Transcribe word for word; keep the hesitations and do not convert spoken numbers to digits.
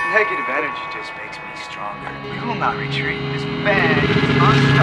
Negative energy just makes me stronger. We will not retreat. This bag is unstoppable.